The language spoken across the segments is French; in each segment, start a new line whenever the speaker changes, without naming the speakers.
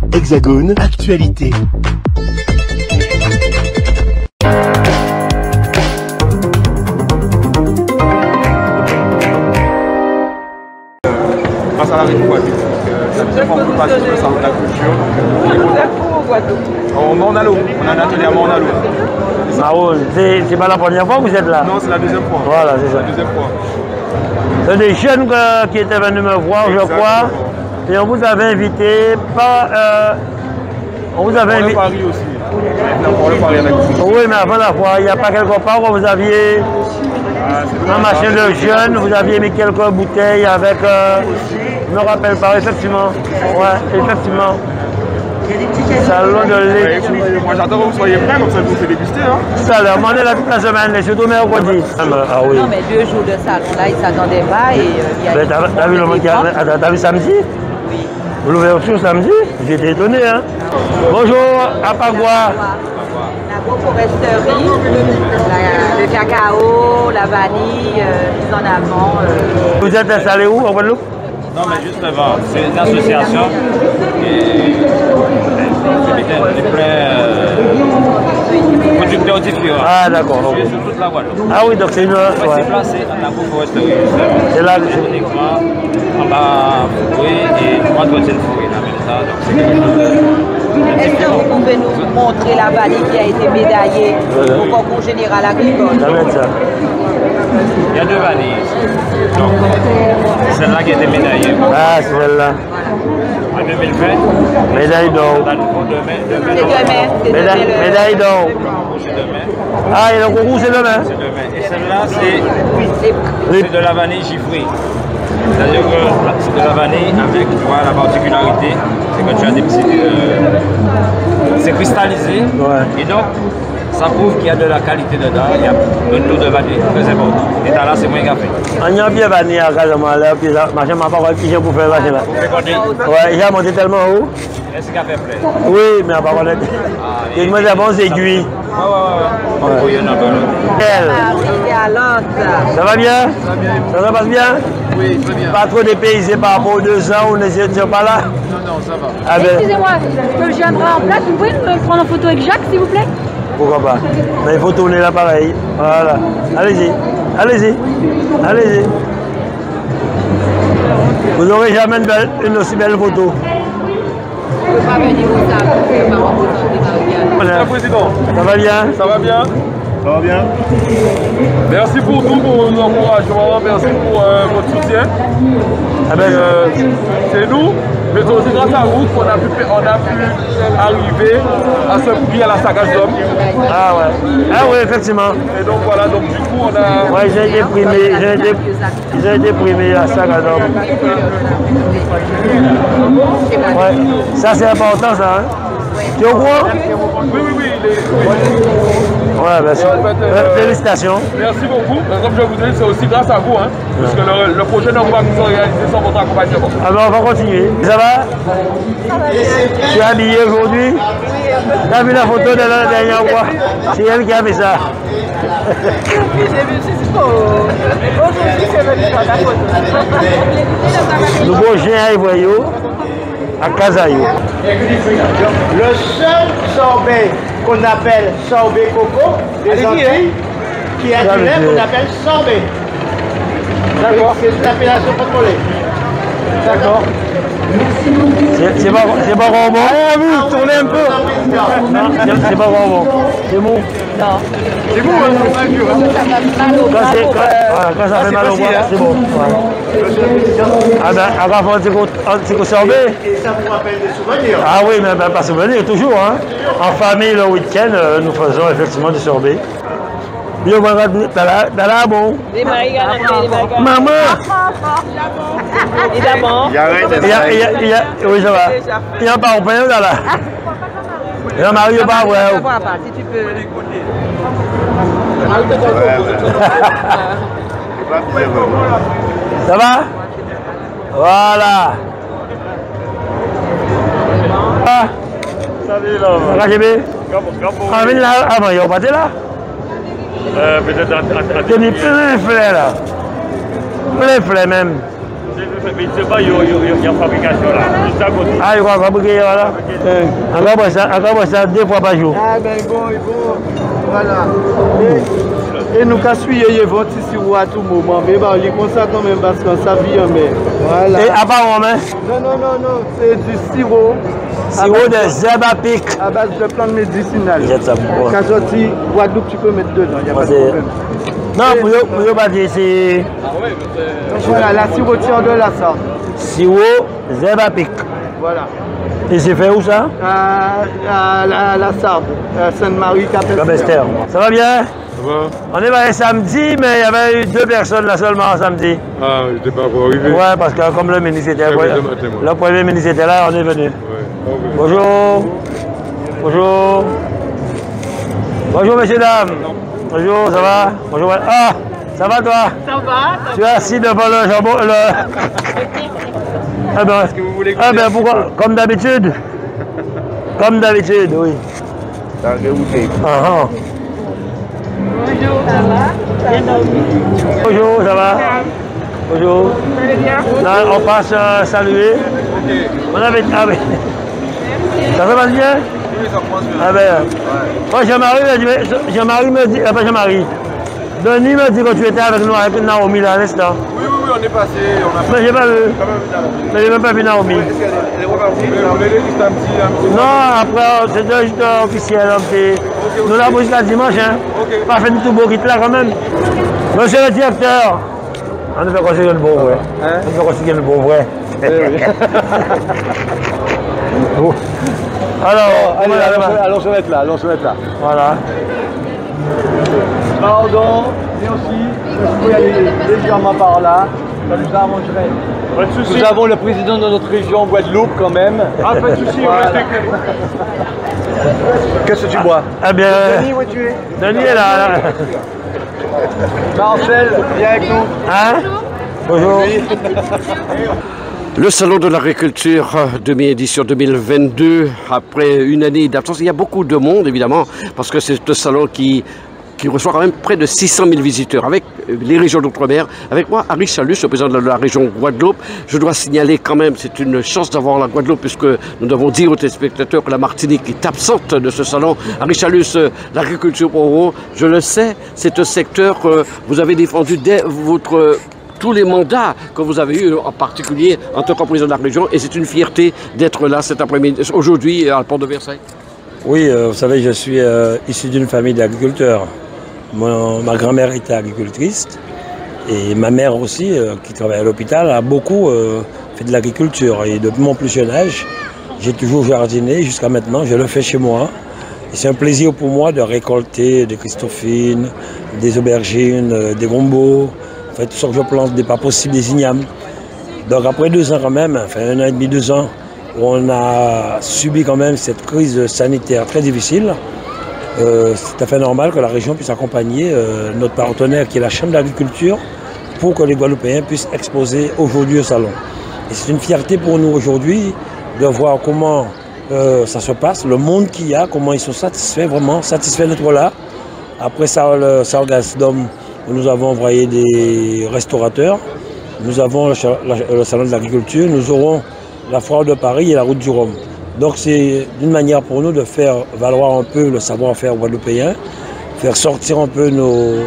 Hexagone, actualité.
Grâce à la Guadeloupe. C'est la deuxième fois qu'on participe au salon de la culture.
Vous êtes où au Guadeloupe?
Au Mornalo. On a un atelier à Mornalo.
Ah oui, c'est pas la première fois que vous êtes là?
Non, c'est la deuxième fois.
Voilà, c'est ça.
La deuxième fois.
C'est des jeunes qui étaient venus me voir, je crois. Et on vous avait invité, on vous avait invité.
Paris aussi. On le Paris avec vous.
Oui, mais avant la fois, il n'y a pas quelque part où vous aviez un machin de jeunes, vous aviez mis quelques bouteilles avec. Je ne me rappelle pas, effectivement. Ouais, effectivement. Salon de lecture.
Moi j'attends que vous soyez prêts, comme ça vous pouvez déguster. Hein.
Tout à l'heure, on est là toute la semaine, et surtout mercredi. Ah oui.
Non, mais 2 jours de salon, là, ils ne s'attendaient pas.
T'as vu le monde qui a. Attends, t'as vu samedi?
Oui.
L'ouverture samedi? J'étais étonné, hein. Bonjour, à Pagua.
La coforesterie, le cacao, la vanille, plus en avant.
Vous êtes installé où, en Guadeloupe?
Non, mais justement, c'est une association qui est producteur différents.
Ah, d'accord.
Je suis sur toute la Guadeloupe.
Ah oui, donc c'est une.
Moi, c'est placé à la coforesterie, justement.
C'est là que c'est.
Uniquement, on va fourrer et on entretient le fourrer en même temps. Donc, c'est quelque chose de.
Est-ce que vous pouvez nous montrer la vanille qui a été médaillée au concours général agricole?
Ça va être ça.
Il y a 2 vanilles ici. Donc, celle-là qui a été médaillée.
Ah, c'est celle-là.
En 2020.
Médaille d'or.
Dans le concours demain.
C'est demain.
Médaille d'or.
C'est demain.
Ah, et le concours, c'est demain?
C'est demain. Et celle-là, c'est de la vanille givrée. C'est-à-dire que c'est de la vanille avec, tu vois, la particularité, c'est que tu as des petits. C'est cristallisé.
Ouais.
Et donc, ça prouve qu'il y a de la qualité dedans. Il y a un taux de vanille très important. Et là, c'est moins café.
On y a bien vanille à Casamance, là, puis ça, machin m'a pas encore piché pour faire machin là.
Vous faites compter.
Ouais, il a monté tellement haut.
Est-ce qu'il y a fait plein?
Oui, mais on va connaître. Il me dit bon aiguilles.
Ouais. Il y en a pas l'autre.
Arrivé à Londres.
Ça va bien? Ça passe bien?
Oui, très bien.
Pas trop dépaysé par rapport aux 2 ans où on n'était pas là?
Non, ça va.
Ah ben,
Excusez-moi, je viendrai en place. Vous pouvez me prendre en photo avec Jacques, s'il vous plaît?
pourquoi pas? Mais il faut tourner l'appareil. Voilà. Allez-y. Allez-y. Allez-y. Vous n'aurez jamais une aussi belle photo.
On ne peut pas venir au salon, on ne peut pas représenter Marianne.
Voilà.
Monsieur le Président,
Ça va bien?
ça va bien?
Ça va bien.
Merci pour tout, pour vos encouragements, merci pour votre soutien.
Ah ben,
C'est nous, mais c'est aussi grâce à vous qu'on a pu arriver à ce prix à la Sagesse d'Homme.
ah ouais. Ah oui, effectivement.
Et donc voilà, donc du coup on a...
Ouais, j'ai été primé, j'ai été primé à Sagador. Ouais, ça c'est important ça, hein? Tu es au courant?
Oui,
Ouais, ben, félicitations.
merci beaucoup. Comme je vous dis, c'est aussi grâce à vous, hein, parce que le projet ne va pas nous réaliser sans votre accompagnement.
Alors on va continuer. Ça va? Tu es habillé aujourd'hui? Tu as vu la photo de la dernière fois? C'est elle qui a fait ça.
J'ai vu, c'est beau. Aujourd'hui, c'est venu faire la photo.
Nouveau chien à Ivoyou, à Casaillou.
Le seul sorbet qu'on appelle sorbet coco des Antilles, qui est du lait qu'on appelle sorbet. D'accord. C'est une appellation contrôlée. D'accord.
C'est pas bonbon. Ah oui, tournez un peu. Non, c'est pas bonbon. C'est mou.
Non.
C'est vous, hein,
Quand ça fait mal au bras, c'est bon. Ah ben, avant un petit sorbet.
Et ça vous rappelle des souvenirs.
Ah oui, mais ben, pas souvenir, toujours. Hein. En famille, le week-end, nous faisons effectivement du sorbet. Yo, t'as là, bon. Maman!
Évidemment.
Oui, ça va. Il y a pas au pain, là. Il y a Mario pas, ouais.
Si tu peux.
Ça va? Voilà. Ah.
Salut là.
Ça va, GB? Ah, mais là, avant, il y a pas de là?
Peut-être
Il y a plein de fleurs là. Plein de fleurs même. C'est pas, il y a fabrication là. Juste à côté. Ah, il va fabriquer, voilà. Encore ça 2 fois par jour.
Ah, ben bon, voilà. Et nous cassons les ventes ici à tout moment. Mais bon, il est comme ça quand même parce que ça vient. Mais voilà.
Et à part hein?
Non, c'est du sirop.
Sirop de herbes à pic.
À base de plantes médicinales.
Jette ça pour
quand sorti Guadeloupe, tu peux mettre dedans, il n'y a pas de problème.
Non, pour ne pas dire, c'est.
Voilà, la sirotière de la Sarde.
Sirop, herbes à pic.
Voilà.
Et c'est fait où ça?
À la Sarde, Sainte-Marie,
Capester. Ça va bien? Ça va. On est allé samedi, mais il y avait eu 2 personnes là seulement samedi.
Ah, je n'étais pas encore arrivé.
Ouais, parce que comme le ministre était là, le premier ministre était là, on est venu.
Ouais.
Bonjour. Bonjour. Bonjour, messieurs, dames. Bonjour, ça va? Bonjour. Ah, ça va toi?
Ça va.
Tu es assis devant le jambon. Ah ben,
Est-ce que vous voulez
ah ben pourquoi? Comme d'habitude. Comme d'habitude, oui.
Ça a goûté.
Ah,
Bonjour, ça va?
bonjour, ça va? Bonjour.
Vous allez bien?
Là, on passe saluer. On avait. Ah oui. Ça se passe bien?
Oui, ça commence bien.
Ah ben. Moi, Jean-Marie me dit. Pas Jean-Marie. Denis me dit que tu étais avec nous, avec Naomi là à l'instant.
Oui, on est passé. On a
Mais j'ai pas vu. Mais j'ai même pas vu Naomi.
Elle est repartie. Vous voulez juste un petit.
Non, après, c'était juste officiel. Un petit. Nous l'avons jusqu'à dimanche, hein. Pas fait du tout beau quitte là quand même. Monsieur le directeur. On ne fait construire le beau vrai. On ne fait construire le beau vrai. Alors,
allons se mettre là,
Voilà.
Pardon, mais aussi, je peux y aller légèrement par là, ça nous arrangerait.
Pas de soucis.
Nous avons le président de notre région, Guadeloupe, quand même.
Ah, pas de soucis,
Voilà.
Qu'est-ce que tu bois?
Eh bien,
Denis, où es-tu?
Denis est là.
Marcel, viens avec nous.
Hein? Bonjour.
Le Salon de l'agriculture demi-édition 2022, après une année d'absence, il y a beaucoup de monde évidemment, parce que c'est un salon qui reçoit quand même près de 600 000 visiteurs avec les régions d'outre-mer. Avec moi, Harry Chalus, le président de la région Guadeloupe. Je dois signaler quand même, c'est une chance d'avoir la Guadeloupe, puisque nous devons dire aux téléspectateurs que la Martinique est absente de ce salon. Harry Chalus, l'agriculture pour vous, je le sais, c'est un secteur que vous avez défendu dès tous les mandats que vous avez eus, en particulier en tant que président de la région, et c'est une fierté d'être là cet après-midi, aujourd'hui à la Porte de Versailles.
Oui, vous savez, je suis issu d'une famille d'agriculteurs. Ma grand-mère était agricultrice et ma mère aussi, qui travaille à l'hôpital, a beaucoup fait de l'agriculture. Et depuis mon plus jeune âge, j'ai toujours jardiné jusqu'à maintenant, je le fais chez moi. Et c'est un plaisir pour moi de récolter des christophines, des aubergines, des gombos, en fait, tout ce que je plante, des pas possibles, des ignames. Donc après 2 ans quand même, enfin 1 an et demi, 2 ans, on a subi quand même cette crise sanitaire très difficile. C'est tout à fait normal que la région puisse accompagner notre partenaire qui est la Chambre d'agriculture pour que les Guadeloupéens puissent exposer aujourd'hui au salon. Et c'est une fierté pour nous aujourd'hui de voir comment ça se passe, le monde qu'il y a, comment ils sont satisfaits, vraiment satisfaits d'être là. Après ça, le Sargassum, nous avons envoyé des restaurateurs, nous avons le salon de l'agriculture, nous aurons la foire de Paris et la route du Rhum. Donc c'est une manière pour nous de faire valoir un peu le savoir-faire guadeloupéen, faire sortir un peu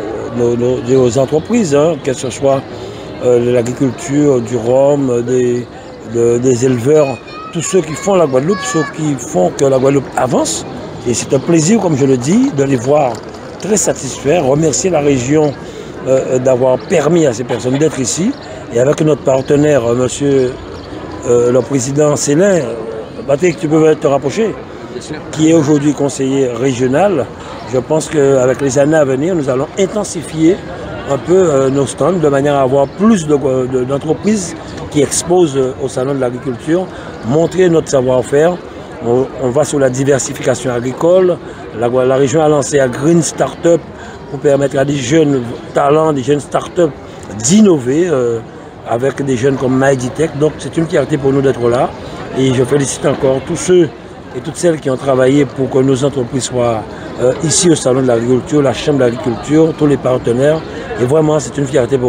nos entreprises, hein, que ce soit de l'agriculture, du rhum, des éleveurs, tous ceux qui font la Guadeloupe, ceux qui font que la Guadeloupe avance. Et c'est un plaisir, comme je le dis, de les voir très satisfaits, remercier la région d'avoir permis à ces personnes d'être ici. Et avec notre partenaire, monsieur le président Célin, Patrick, tu peux te rapprocher, qui est aujourd'hui conseiller régional. Je pense qu'avec les années à venir, nous allons intensifier un peu nos stands de manière à avoir plus d'entreprises qui exposent au salon de l'agriculture, montrer notre savoir-faire. On va sur la diversification agricole. La région a lancé un Green Startup pour permettre à des jeunes talents, des jeunes startups d'innover avec des jeunes comme Maeditech. Donc c'est une fierté pour nous d'être là. Et je félicite encore tous ceux et toutes celles qui ont travaillé pour que nos entreprises soient ici au Salon de l'Agriculture, la Chambre d'Agriculture, tous les partenaires. Et vraiment, c'est une fierté pour nous.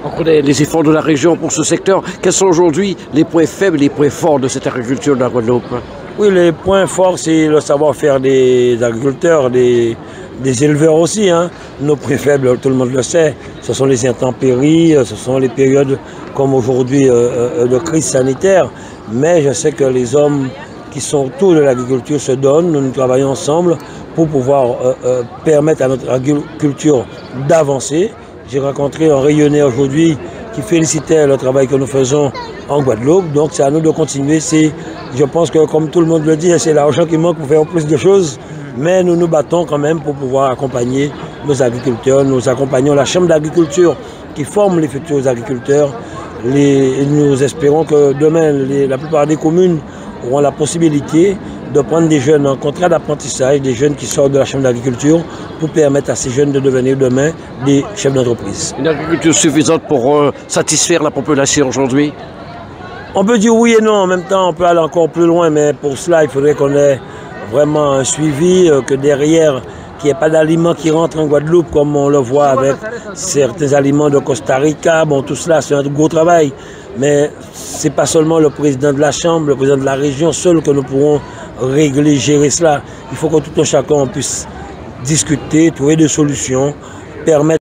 On connaît les efforts de la région pour ce secteur. Quels sont aujourd'hui les points faibles et les points forts de cette agriculture de la Guadeloupe?
Oui, les points forts, c'est le savoir-faire des agriculteurs, des éleveurs aussi. Hein. Nos points faibles, tout le monde le sait, ce sont les intempéries, ce sont les périodes comme aujourd'hui de crise sanitaire. Mais je sais que les hommes qui sont autour de l'agriculture se donnent, nous travaillons ensemble pour pouvoir permettre à notre agriculture d'avancer. J'ai rencontré un rayonnaire aujourd'hui qui félicitait le travail que nous faisons en Guadeloupe. Donc c'est à nous de continuer. Je pense que comme tout le monde le dit, c'est l'argent qui manque pour faire plus de choses. Mais nous nous battons quand même pour pouvoir accompagner nos agriculteurs. Nous accompagnons la Chambre d'agriculture qui forme les futurs agriculteurs. Nous espérons que demain, la plupart des communes auront la possibilité de prendre des jeunes en contrat d'apprentissage, des jeunes qui sortent de la Chambre d'agriculture pour permettre à ces jeunes de devenir demain des chefs d'entreprise.
Une agriculture suffisante pour satisfaire la population aujourd'hui?
On peut dire oui et non, en même temps on peut aller encore plus loin, mais pour cela il faudrait qu'on ait vraiment un suivi, que derrière qu'il n'y ait pas d'aliments qui rentrent en Guadeloupe comme on le voit avec certains aliments de Costa Rica. Bon, tout cela c'est un gros travail, mais ce n'est pas seulement le président de la Chambre, le président de la région seul que nous pourrons régler, gérer cela. Il faut que tout un chacun puisse discuter, trouver des solutions, permettre